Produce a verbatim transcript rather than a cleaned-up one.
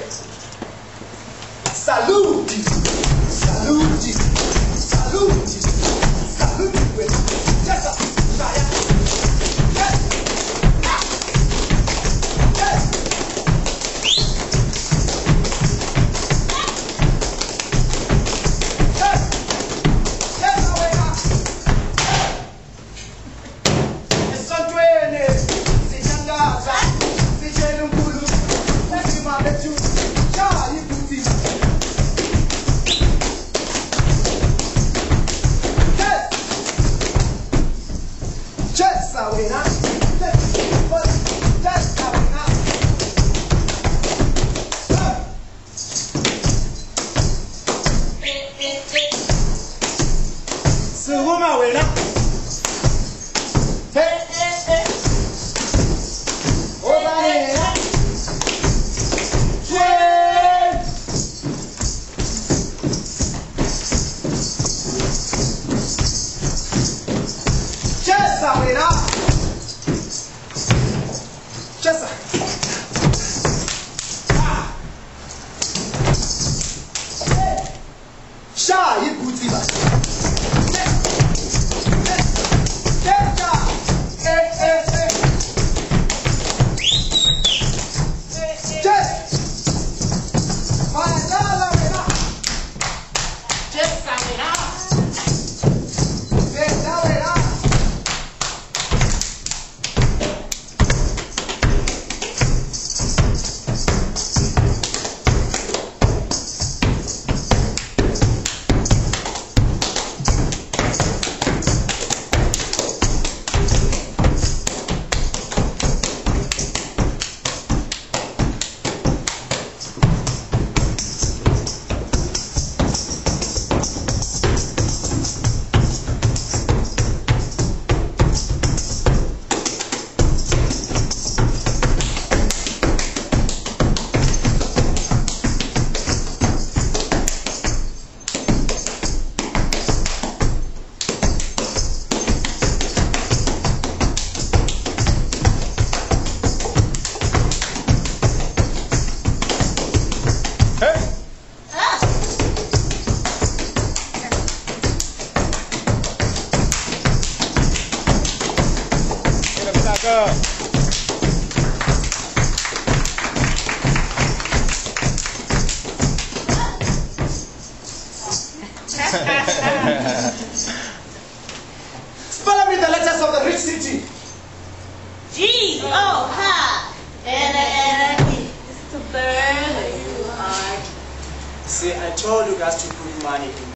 Salute! Salute! Salute! Salute! Yes, sir. Yes. Yes. Yes. Yes, awena. Esontweni sithandaza sitshela uNkulunkulu ukuthi mabethu shaya ibuti. Yes, awena. Yes, awena. Sukuma wena. Hey, hey, hey. Over here. Yeah. Yes, awena. Yes, sir. Ah. Hey. Sha, you good man. Go. Spell me the letters of the rich city. G O H N N E. It's to burn. You are. See, I told you guys to put money in.